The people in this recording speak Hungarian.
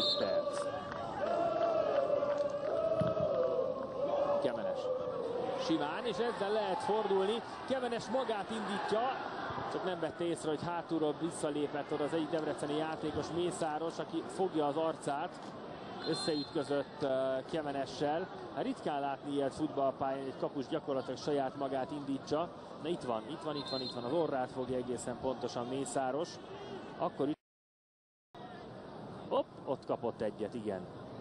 perc. Kemenes. Simán, és ezzel lehet fordulni. Kemenes magát indítja, csak nem vette észre, hogy hátulról visszalépett oda az egyik debreceni játékos, Mészáros, aki fogja az arcát. Összeütközött Kemenessel. Hát ritkán látni ilyet futballpályán, egy kapus gyakorlatilag saját magát indítsa. Na itt van, az orrát fogja egészen pontosan Mészáros. Akkor ott kapott egyet, igen.